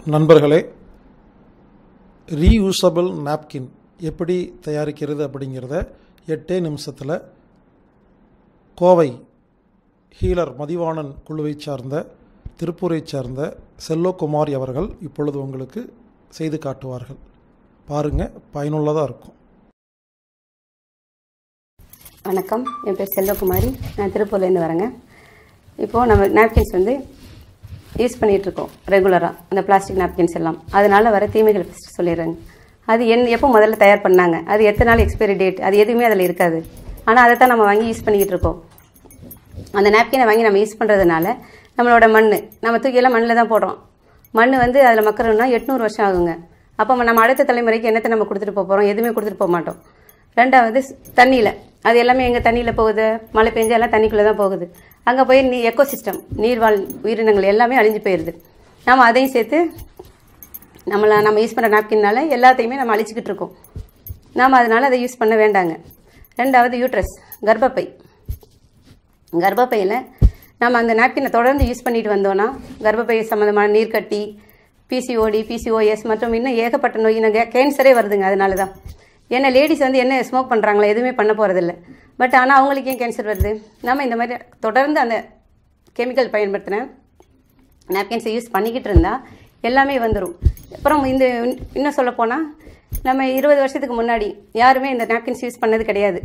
நண்பர்களே, reusable napkin எப்படி தயாரிக்கிறது அப்படிங்கிறத 8 நிமிஷத்தில் கோவை ஹீலர் மதிவாணன் குழுவை சார்ந்த திருப்பூரை சார்ந்த செல்லோகுமாரி அவர்கள் இப்பொழுது உங்களுக்கு செய்து காட்டுவார்கள். பாருங்கள், பயனுள்ளதாக இருக்கும். வணக்கம், என் பேர் செல்லோகுமாரி. நான் திருப்பூர்லேருந்து வரேங்க. இப்போது நம்ம நாப்கின்ஸ் யூஸ் பண்ணிகிட்ருக்கோம் ரெகுலராக, அந்த பிளாஸ்டிக் நாப்கின்ஸ் எல்லாம். அதனால் வர தீமைகள் ஃபஸ்ட்டு சொல்லிடுறேங்க. அது எப்போ முதல்ல தயார் பண்ணாங்க, அது எத்தனை நாள் எக்ஸ்பைரி டேட், அது எதுவுமே அதில் இருக்காது. ஆனால் அதை தான் நம்ம வாங்கி யூஸ் பண்ணிக்கிட்டு இருக்கோம். அந்த நாப்கினை வாங்கி நம்ம யூஸ் பண்ணுறதுனால நம்மளோட நம்ம தூக்கியெல்லாம் மண்ணில் தான் போடுறோம். மண் அதில் மக்கணும்னா 800 வருஷம் ஆகுங்க. அப்போ நம்ம அடுத்த தலைமுறைக்கு என்னத்தை நம்ம கொடுத்துட்டு போகிறோம்? எதுவுமே கொடுத்துட்டு போக மாட்டோம். ரெண்டாவது, தண்ணியில் அது எல்லாமே எங்கள் தண்ணியில் போகுது. மழை பெஞ்சா எல்லாம் தண்ணிக்குள்ளே தான் போகுது. அங்கே போய் எக்கோசிஸ்டம், நீர்வாழ் உயிரினங்கள் எல்லாமே அழிஞ்சு போயிடுது. நம்ம அதையும் சேர்த்து நம்ம யூஸ் பண்ணுற நாப்கின்னால எல்லாத்தையுமே நம்ம அழிச்சிக்கிட்டு இருக்கோம். நாம் அதனால் அதை யூஸ் பண்ண வேண்டாங்க. ரெண்டாவது, யூட்ரஸ், கர்ப்பப்பையில் நம்ம அந்த நாப்கினை தொடர்ந்து யூஸ் பண்ணிட்டு வந்தோன்னா கர்ப்பப்பை சம்மந்தமான நீர்க்கட்டி, பிசிஓடி, பிசிஓஎஸ் மற்றும் இன்னும் ஏகப்பட்ட நோய், கேன்சரே வருதுங்க. அதனால தான். ஏன்னா லேடிஸ் என்ன ஸ்மோக் பண்ணுறாங்களா, எதுவுமே பண்ண போகிறதில்ல. பட் ஆனால் அவங்களுக்கு ஏன் கேன்சர் வருது? நம்ம இந்த மாதிரி தொடர்ந்து அந்த கெமிக்கல் பயன்படுத்தின நாப்கின்ஸை யூஸ் பண்ணிக்கிட்டு இருந்தால் எல்லாமே வந்துடும். அப்புறம் இன்னும் சொல்லப்போனால், நம்ம 20 வருஷத்துக்கு முன்னாடி யாருமே இந்த நாப்கின்ஸ் யூஸ் பண்ணது கிடையாது.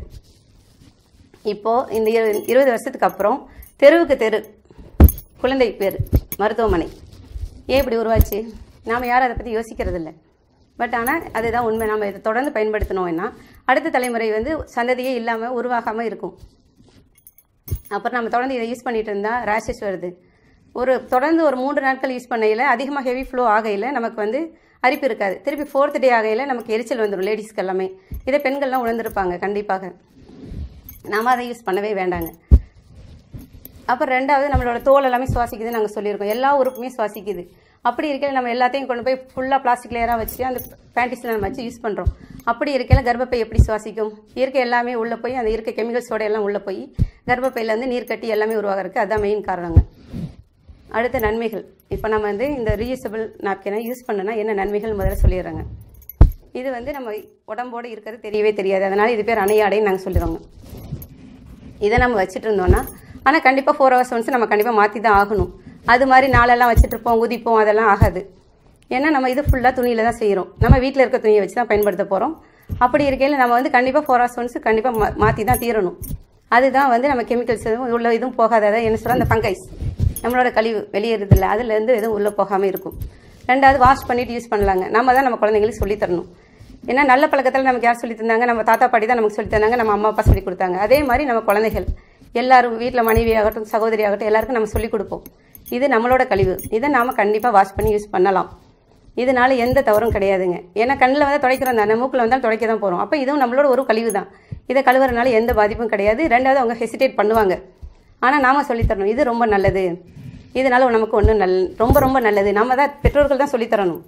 இப்போது இந்த 20 வருஷத்துக்கு அப்புறம் தெருவுக்கு தெரு குழந்தை பேர் மருத்துவமனை ஏன் இப்படி உருவாச்சு? நாம் யாரும் அதை பற்றி யோசிக்கிறதில்ல. பட் ஆனால் அதுதான் உண்மை. நம்ம இதை தொடர்ந்து பயன்படுத்தினோம்னா அடுத்த தலைமுறை சந்ததியே இல்லாமல் உருவாகாமல் இருக்கும். அப்புறம் நம்ம தொடர்ந்து இதை யூஸ் பண்ணிட்டு இருந்தால் ரேஷஸ் வருது. தொடர்ந்து ஒரு 3 நாட்கள் யூஸ் பண்ணையில் அதிகமாக ஹெவி ஃப்ளோ ஆகையில் நமக்கு அரிப்பு இருக்காது. திருப்பி 4th டே ஆகையில் நமக்கு எரிச்சல் வந்துடும், லேடிஸ்க்கு எல்லாமே. இதை பெண்கள்லாம் உணர்ந்திருப்பாங்க கண்டிப்பாக. நாம் அதை யூஸ் பண்ணவே வேண்டாங்க. அப்புறம் ரெண்டாவது, நம்மளோட தோல் எல்லாமே சுவாசிக்குதுன்னு நாங்கள் சொல்லியிருக்கோம். எல்லா உறுப்புமே சுவாசிக்குது. அப்படி இருக்கையில் நம்ம எல்லாத்தையும் கொண்டு போய் ஃபுல்லாக பிளாஸ்டிக் லேயராக வச்சு அந்த பேண்டிஸில் நம்ம வச்சு யூஸ் பண்ணுறோம். அப்படி இருக்கையில் கர்ப்பப்பை எப்படி சுவாசிக்கும்? இயற்கை எல்லாமே உள்ளே போய் அந்த இயற்கை கெமிக்கல்ஸோட எல்லாம் உள்ளே போய் கர்ப்பப்பையில் நீர் கட்டி எல்லாமே உருவாகிறதுக்கு அதுதான் மெயின் காரணங்க. அடுத்த நன்மைகள். இப்போ நம்ம இந்த ரீயூசபிள் நாப்கினை யூஸ் பண்ணனா என்ன நன்மைகள் முதல்ல சொல்லிடுறாங்க. இது நம்ம உடம்போடு இருக்கிறது தெரியவே தெரியாது. அதனால் இது பேர் அணையாடைன்னு நாங்கள் சொல்லிடுவோங்க. இதை நம்ம வச்சுட்டு இருந்தோம்னா, ஆனால் கண்டிப்பாக 4 hours ஒன்ஸ் நம்ம கண்டிப்பாக மாற்றி தான் ஆகணும். அது மாதிரி நாளெல்லாம் வச்சுட்டு இருப்போம், குதிப்போம், அதெல்லாம் ஆகாது. ஏன்னா நம்ம இது ஃபுல்லாக துணியில் தான் செய்கிறோம். நம்ம வீட்டில் இருக்க துணியை வச்சு தான் பயன்படுத்த போகிறோம். அப்படி இருக்கையில் நம்ம கண்டிப்பாக 4 hours ஒன்ஸ் கண்டிப்பாக மாற்றி தான் தீரணும். அதுதான் நம்ம கெமிக்கல்ஸ் உள்ள இதுவும் போகாத, என்ன சொல்ல, அந்த ஃபங்கைஸ் நம்மளோட கழிவு வெளியேறதில்லை, அதுலேருந்து எதுவும் உள்ளே போகாமல் இருக்கும். ரெண்டாவது, வாஷ் பண்ணிவிட்டு யூஸ் பண்ணலாங்க. நம்ம தான் நம்ம குழந்தைங்களுக்கு சொல்லித்தரணும். ஏன்னா நல்ல பழக்கத்தில் நமக்கு யார் சொல்லி தந்தாங்க? நம்ம தாத்தா பாட்டி தான் நமக்கு சொல்லி தந்தாங்க, நம்ம அம்மா அப்பா சொல்லி கொடுத்தாங்க. அதே மாதிரி நம்ம குழந்தைகள் எல்லாரும் வீட்டில் மனைவி ஆகட்டும், சகோதரி ஆகட்டும், எல்லாருக்கும் நம்ம சொல்லிக் கொடுப்போம். இது நம்மளோட கழிவு, இதை நாம் கண்டிப்பாக வாஷ் பண்ணி யூஸ் பண்ணலாம். இதனால எந்த தவறும் கிடையாதுங்க. ஏன்னா கண்ணில் துடைக்கிறோம் தானே, மூக்கில் வந்தாலும் துடைக்க தான் போகிறோம். அப்போ இதுவும் நம்மளோட ஒரு கழிவு தான். இதை கழுவுறதுனால எந்த பாதிப்பும் கிடையாது. ரெண்டாவது, அவங்க ஹெசிடேட் பண்ணுவாங்க. ஆனால் நாம் சொல்லித்தரணும், இது ரொம்ப நல்லது, இதனால நமக்கு ஒன்றும் ரொம்ப ரொம்ப நல்லது. நம்ம தான் பெற்றோர்கள் தான் சொல்லித்தரணும்.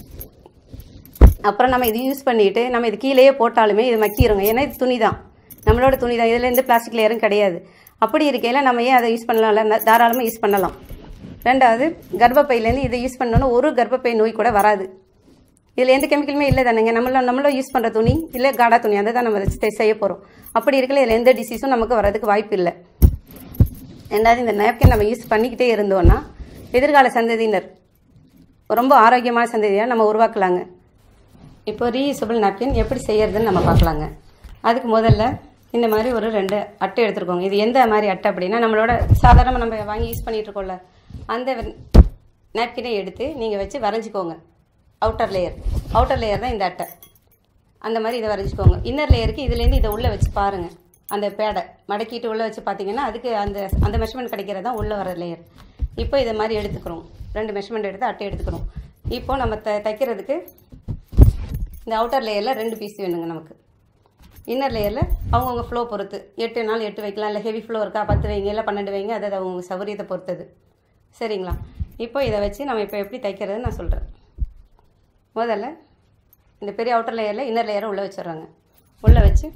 அப்புறம் நம்ம இது யூஸ் பண்ணிவிட்டு நம்ம இது கீழேயே போட்டாலுமே இது மக்கிடுங்க. ஏன்னா இது துணி தான், நம்மளோட துணி தான். இதில் எந்த பிளாஸ்டிக் லேயரும் கிடையாது. அப்படி இருக்கையில் நம்ம ஏன் அதை யூஸ் பண்ணலாம்ல, தாராளமாக யூஸ் பண்ணலாம். ரெண்டாவது, கர்ப்பப்பையிலேருந்து இதை யூஸ் பண்ணோன்னா ஒரு கர்ப்பப்பை நோய் கூட வராது. இதில் எந்த கெமிக்கலுமே இல்லை தானேங்க. நம்மளும் யூஸ் பண்ணுற துணி இல்லை, காடா துணி, அதை தான் நம்ம செய்ய போகிறோம். அப்படி இருக்கல இதில் எந்த டிசீஸும் நமக்கு வரதுக்கு வாய்ப்பு இல்லை. ரெண்டாவது, இந்த நாப்கின் நம்ம யூஸ் பண்ணிக்கிட்டே இருந்தோன்னா எதிர்கால சந்ததியினர் ரொம்ப ஆரோக்கியமான சந்ததியாக நம்ம உருவாக்கலாங்க. இப்போ ரீயூசபிள் நாப்கின் எப்படி செய்யறதுன்னு நம்ம பார்க்கலாங்க. அதுக்கு முதல்ல இந்த மாதிரி ஒரு 2 அட்டை எடுத்துருக்கோங்க. இது எந்த மாதிரி அட்டை அப்படின்னா, நம்மளோட சாதாரணமாக நம்ம வாங்கி யூஸ் பண்ணிட்டு இருக்கோம்ல, அந்த நாப்கினை எடுத்து நீங்கள் வச்சு வரைஞ்சிக்கோங்க. அவுட்டர் லேயர் தான் இந்த அட்டை. அந்த மாதிரி இதை வரைஞ்சிக்கோங்க. இன்னர் லேயருக்கு இதுலேருந்து இதை உள்ளே வச்சு பாருங்கள். அந்த பேடை மடக்கிட்டு உள்ளே வச்சு பார்த்தீங்கன்னா அதுக்கு அந்த மெஷர்மெண்ட் கிடைக்கிறது தான் உள்ளே வர லேயர். இப்போ இதை மாதிரி எடுத்துக்கிறோம். 2 மெஷர்மெண்ட் எடுத்து அட்டை எடுத்துக்கிறோம். இப்போது நம்ம தைக்கிறதுக்கு இந்த அவுட்டர் லேயரில் 2 பீஸ் வேணுங்க நமக்கு. இன்னர் லேயரில் அவங்கவுங்க ஃப்ளோ பொறுத்து 8 நாள் 8 வைக்கலாம், இல்லை ஹெவி ஃப்ளோ இருக்கா 10 வைங்க, இல்லை 12 வைங்க, அது அவங்க சௌகரியத்தை பொறுத்தது. சரிங்களா? இப்போ இதை வச்சு நம்ம இப்போ எப்படி தைக்கிறதுன்னு நான் சொல்கிறேன். முதல்ல இந்த பெரிய அவுட்டர் லேயரில் இன்னர் லேயரை உள்ளே வச்சிடுறாங்க. உள்ளே வச்சு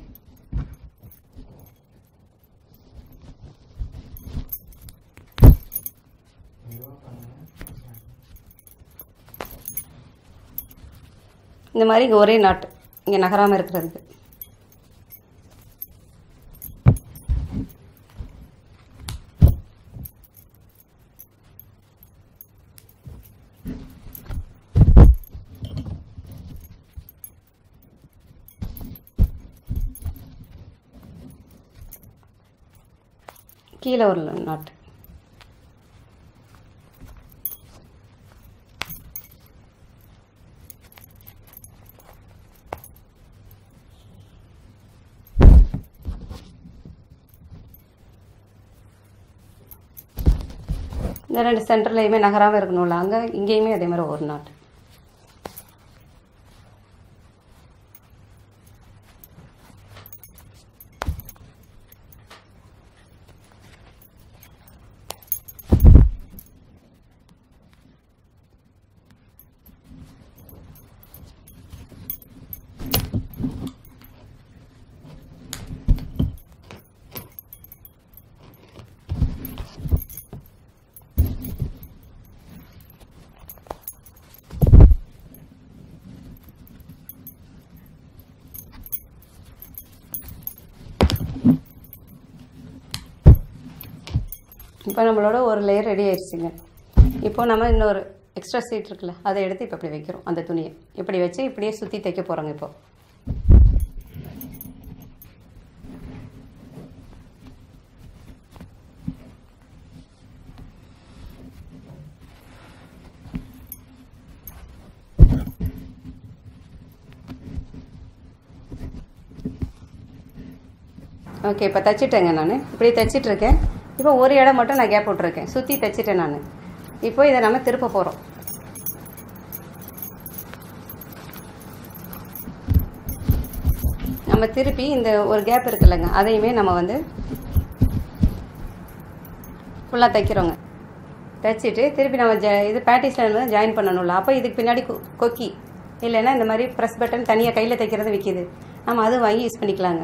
இந்த மாதிரி இங்கே ஒரே நாட்டு இங்கே நகராமல் இருக்கிறதுக்கு. கீழே ஒரு நாட்டு. இந்த 2 சென்டர்லையுமே நகராமல் இருக்கணும்ல, அங்கே இங்கேயுமே அதே மாதிரி ஒரு நாட்டு. இப்போ நம்மளோட ஒரு லேயர் ரெடி ஆயிடுச்சுங்க. இப்போ நம்ம இன்னொரு எக்ஸ்ட்ரா சீட் இருக்குல்ல, அதை எடுத்து இப்போ இப்படி வைக்கிறோம். அந்த துணியை இப்படி வச்சு இப்படியே சுற்றி தைக்க போகிறோங்க. இப்போ ஓகே, இப்போ தைச்சிட்டேங்க. நான் இப்படி தைச்சிட்ருக்கேன். இப்போ ஒரு இடம் மட்டும் நான் கேப் விட்ருக்கேன், சுற்றி தைச்சிட்டேன் நான். இப்போ இதை நம்ம திருப்ப போகிறோம். நம்ம திருப்பி இந்த ஒரு கேப் இருக்குல்லங்க, அதையுமே நம்ம வந்து ஃபுல்லாக தைக்கிறோங்க. தைச்சிட்டு திருப்பி நம்ம இது பேட்டிஸில் வந்து ஜாயின் பண்ணணும்ல. அப்போ இதுக்கு பின்னாடி கொக்கி இல்லைன்னா இந்த மாதிரி ப்ரெஸ் பட்டன் தனியாக கையில் தைக்கிறது விற்கிது, நம்ம அது வாங்கி யூஸ் பண்ணிக்கலாங்க.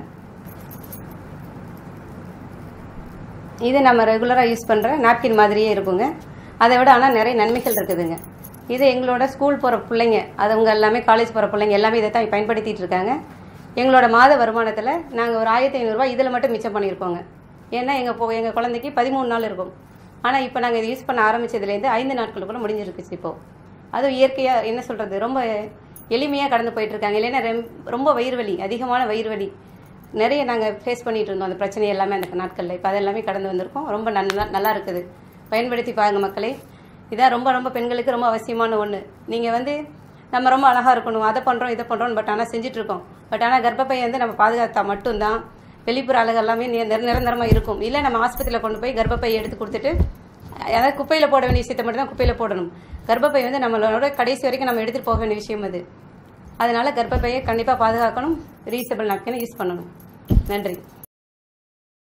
இது நம்ம ரெகுலராக யூஸ் பண்ணுற நாப்கின் மாதிரியே இருக்குங்க. அதை விட ஆனால் நிறைய நன்மைகள் இருக்குதுங்க. இது எங்களோட ஸ்கூல் போகிற பிள்ளைங்க, அவங்க எல்லாமே காலேஜ் போகிற பிள்ளைங்க எல்லாமே இதை தான் பயன்படுத்திகிட்டு இருக்காங்க. எங்களோட மாத வருமானத்தில் நாங்கள் ஒரு 1500 ரூபா இதில் மட்டும் மிச்சம் பண்ணியிருக்கோங்க. ஏன்னா எங்கள் குழந்தைக்கு 13 நாள் இருக்கும். ஆனால் இப்போ நாங்கள் இதை யூஸ் பண்ண ஆரம்பித்ததுலேருந்து 5 நாட்களுக்குள்ள முடிஞ்சிருக்குச்சு. இப்போது அதுவும் இயற்கையாக என்ன சொல்கிறது, ரொம்ப எளிமையாக கடந்து போயிட்டுருக்காங்க. இல்லைன்னா ரொம்ப வயிறு வலி, அதிகமான வயிறு வலி நிறைய நாங்கள் ஃபேஸ் பண்ணிகிட்டு இருந்தோம். அந்த பிரச்சனை எல்லாமே அந்த நாட்களில் இப்போ அதெல்லாமே கடந்து வந்திருக்கோம். ரொம்ப நல்லா இருக்குது, பயன்படுத்தி பாருங்கள் மக்களே. இதான் ரொம்ப பெண்களுக்கு ரொம்ப அவசியமான ஒன்று. நீங்கள் வந்து நம்ம ரொம்ப அழகாக இருக்கணும், அதை பண்ணுறோம் இதை பண்ணுறோம், பட் ஆனால் செஞ்சிட்ருக்கோம். பட் ஆனால் கர்ப்பப்பையை வந்து நம்ம பாதுகாத்தா மட்டும்தான் வெளிப்புற அழகு எல்லாமே நிரந்தரமாக இருக்கும். இல்லை நம்ம ஆஸ்பத்திரியில் கொண்டு போய் கர்ப்பப்பையை எடுத்து கொடுத்துட்டு, அதாவது குப்பையில் போட வேண்டிய விஷயத்தை மட்டும் தான் குப்பையில் போடணும். கர்ப்பப்பை வந்து நம்மளோட கடைசி வரைக்கும் நம்ம எடுத்துகிட்டு போக வேண்டிய விஷயம் அது. அதனால் கர்ப்பப்பையை கண்டிப்பாக பாதுகாக்கணும். ரீயூசபிள் நாப்கினை யூஸ் பண்ணணும். நன்றி.